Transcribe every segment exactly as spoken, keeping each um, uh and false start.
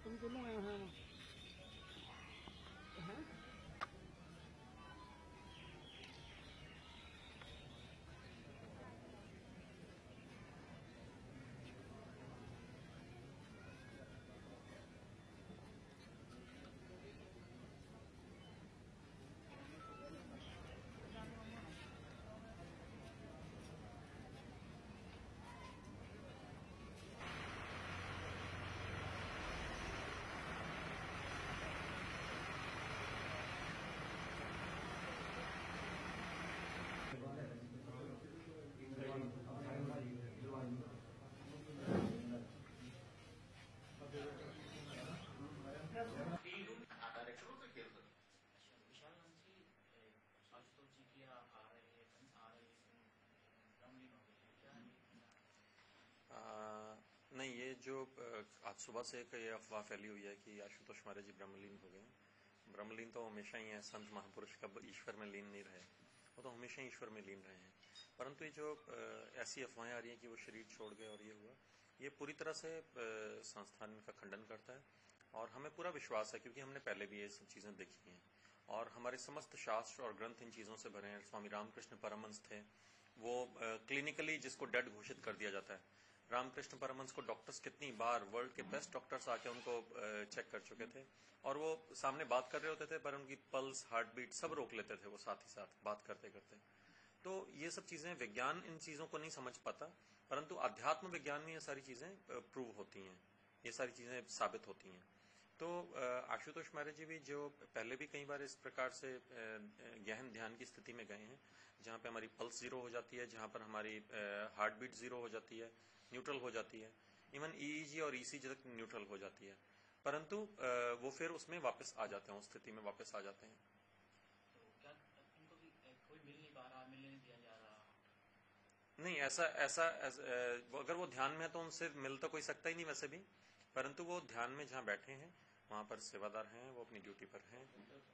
तुम दोनों आए हैं नहीं, ये जो आज सुबह से एक ये अफवाह फैली हुई है कि आशुतोष महाराज जी ब्रह्मलीन हो गए। ब्रह्मलीन तो हमेशा ही है, संत महापुरुष कब ईश्वर में लीन नहीं रहे, वो तो हमेशा ही ईश्वर में लीन रहे हैं। परंतु ये जो ऐसी अफवाहें आ रही हैं कि वो शरीर छोड़ गए और ये हुआ, ये पूरी तरह से संस्थान का खंडन करता है और हमें पूरा विश्वास है क्योंकि हमने पहले भी ये सब चीजें देखी हैं और हमारे समस्त शास्त्र और ग्रंथ इन चीजों से भरे हैं। स्वामी रामकृष्ण परमहंस थे, वो क्लिनिकली जिसको डेड घोषित कर दिया जाता है। रामकृष्ण परमहंस को डॉक्टर्स कितनी बार, वर्ल्ड के बेस्ट डॉक्टर्स आके उनको चेक कर चुके थे और वो सामने बात कर रहे होते थे पर उनकी पल्स, हार्ट बीट सब रोक लेते थे वो साथ ही साथ बात करते करते। तो ये सब चीजें, विज्ञान इन चीजों को नहीं समझ पाता, परंतु अध्यात्म विज्ञान में ये सारी चीजें प्रूव होती हैं, ये सारी चीजें साबित होती हैं। तो आशुतोष महाराज जी भी जो पहले भी कई बार इस प्रकार से गहन ध्यान की स्थिति में गए हैं जहां पे हमारी पल्स जीरो हो जाती है, जहां पर हमारी हार्ट बीट जीरो हो जाती है, न्यूट्रल हो जाती है, इवन ईईजी और ईसीजी तक न्यूट्रल हो जाती है, परंतु वो फिर उसमें वापस आ जाते हैं, उस स्थिति में वापस आ जाते हैं। तो क्या इनको भी कोई मिल नहीं पा रहा, मिलने नहीं दिया जा रहा? नहीं, ऐसा ऐसा अगर वो ध्यान में है तो उनसे मिल तो कोई सकता ही नहीं वैसे भी, परंतु वो ध्यान में जहाँ बैठे हैं वहां पर सेवादार हैं, वो अपनी ड्यूटी पर हैं।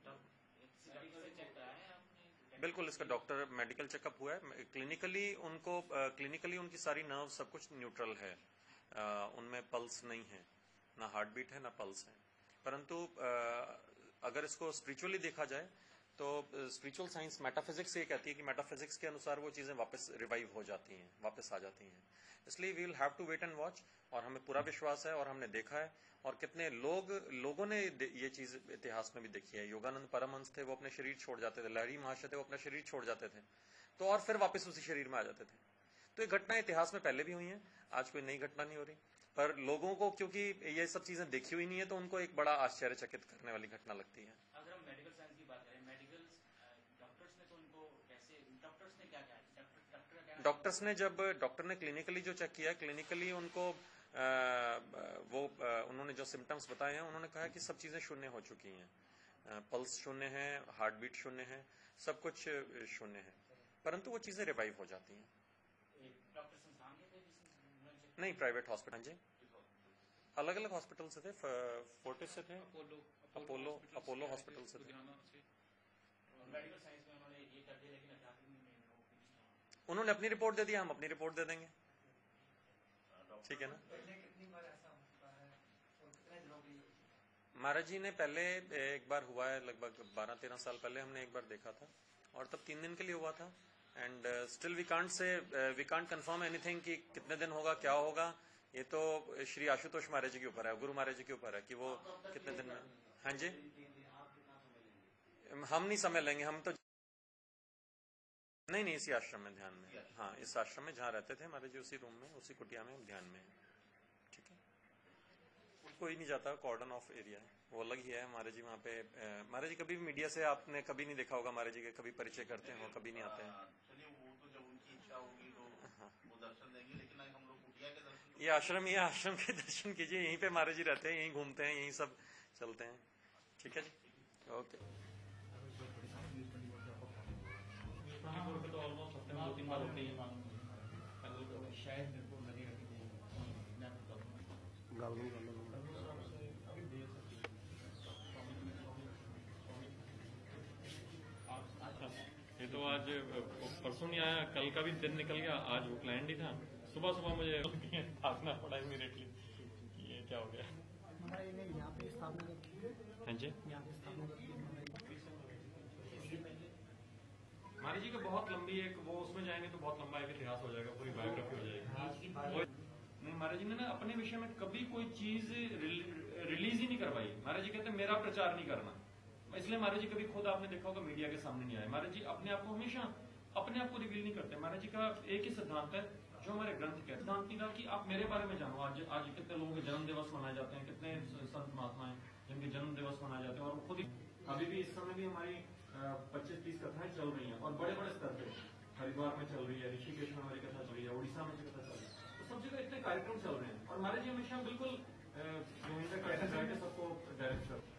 बिल्कुल, इसका डॉक्टर मेडिकल चेकअप हुआ है, क्लिनिकली उनको क्लिनिकली उनकी सारी नर्व सब कुछ न्यूट्रल है, उनमें पल्स नहीं है, ना हार्ट बीट है ना पल्स है। परंतु अगर इसको स्पिरिचुअली देखा जाए तो स्पिरिचुअल साइंस, मेटाफिजिक्स ये कहती है कि मेटाफिजिक्स के अनुसार वो चीजें वापस रिवाइव हो जाती हैं, वापस आ जाती हैं। इसलिए we will have to wait and watch, और हमें पूरा विश्वास है और हमने देखा है, और कितने लोग लोगों ने ये चीज इतिहास में भी देखी है। योगानंद परमहंस थे, वो अपने शरीर छोड़ जाते थे, लहरी महाशय थे, वो अपना शरीर छोड़ जाते थे तो और फिर वापस उसी शरीर में आ जाते थे। तो ये घटना इतिहास में पहले भी हुई है, आज कोई नई घटना नहीं हो रही, पर लोगों को क्योंकि ये सब चीजें देखी हुई नहीं है तो उनको एक बड़ा आश्चर्यचकित करने वाली घटना लगती है। अगर हम मेडिकल साइंस की बात करें, मेडिकल डॉक्टर्स ने तो उनको कैसे, डॉक्टर्स ने क्या किया? डॉक्टर डॉक्टर्स ने जब डॉक्टर ने क्लिनिकली जो चेक किया, क्लिनिकली उनको आ, वो आ, उन्होंने जो सिम्टम्स बताए हैं, उन्होंने कहा कि सब चीजें शून्य हो चुकी हैं, पल्स शून्य है, हार्ट बीट शून्य है, सब कुछ शून्य है, परंतु वो चीजें रिवाइव हो जाती हैं। डॉक्टर संस्थान के थे? नहीं, प्राइवेट हॉस्पिटल जी, अलग अलग हॉस्पिटल से थे, फोर्टिस से थे, अपोलो अपोलो हॉस्पिटल से थे। मेडिकल साइंस में उन्होंने ये कर दिया, लेकिन अध्यात्म में उन्होंने अपनी रिपोर्ट दे दी, हम अपनी रिपोर्ट दे देंगे, ठीक है ना। कितनी बार ऐसा होता है और कितने दिनों की? महाराज जी ने पहले एक बार हुआ है, लगभग बारह तेरह साल पहले हमने एक बार देखा था, और तब तीन दिन के लिए हुआ था। And still we can't say we can't confirm anything कि कितने दिन होगा, क्या होगा, ये तो श्री आशुतोष महाराज जी के ऊपर है, गुरु महाराज जी के ऊपर है कि वो कितने दिन में। हाँ जी, हम नहीं समय लेंगे, हम तो नहीं नहीं इसी आश्रम में ध्यान में, हाँ इस आश्रम में जहाँ रहते थे महाराज जी, उसी रूम में, उसी कुटिया में ध्यान में, ठीक है। कोई नहीं जाता, कॉर्डन ऑफ एरिया है, वो अलग ही है। महाराज जी वहाँ पे, महाराज जी कभी भी मीडिया से आपने कभी नहीं देखा होगा, महाराज जी के कभी परिचय करते हैं, वो कभी नहीं आते हैं। चलिए, वो तो जब उनकी इच्छा होगी तो वो दर्शन देंगे, लेकिन हम लोग कुटिया के दर्शन, ये आश्रम, ये आश्रम के दर्शन कीजिए, यहीं पे महाराज जी रहते हैं, यहीं घूमते हैं, यहीं सब चलते हैं, ठीक है जी, ओके। तो ऑलमोस्ट हफ्ते में दो तीन बार होते ही शायद मेरे को लगेगा कि ये तो आज परसों नहीं आया, कल का भी दिन निकल गया, आज वो प्लान ही था। सुबह सुबह मुझे भागना पड़ा इमीडिएटली, ये क्या हो गया। हमारे ने यहाँ पे स्थापना की है, हाँ जी, यहाँ पे स्थापना की है हमारे। महाराज जी का बहुत लंबी एक वो उसमें जाएंगे तो बहुत लंबा एक इतिहास हो जाएगा, पूरी बायोग्राफी हो जाएगी। वो- नहीं, महाराज जी ने ना अपने विषय में कभी कोई चीज रिलीज ही नहीं करवाई। महाराज जी कहते हैं मेरा प्रचार नहीं करना, इसलिए महाराज जी कभी खुद आपने देखा होगा मीडिया के सामने नहीं आए। महाराज जी अपने आप को हमेशा अपने आप को रिवील नहीं करते। महाराज जी का एक ही सिद्धांत है जो हमारे ग्रंथ के सिद्धांत नहीं था कि आप मेरे बारे में जानो। आज आज कितने लोगों के जन्म दिवस मनाए जाते हैं, कितने संत महात्मा हैं जिनके जन्म दिवस मनाए जाते हैं, और खुद ही अभी भी इस समय भी हमारी पच्चीस तीस कथाएं चल रही हैं और बड़े बड़े स्तर पे हरिद्वार में चल रही है, ऋषिकेश में हमारी कथा चल रही है, उड़ीसा में कथा चल रही है, तो सब जगह इतने कार्यक्रम चल रहे हैं और महाराज जी हमेशा बिल्कुल जो इनका कैसे सबको डायरेक्ट करते हैं।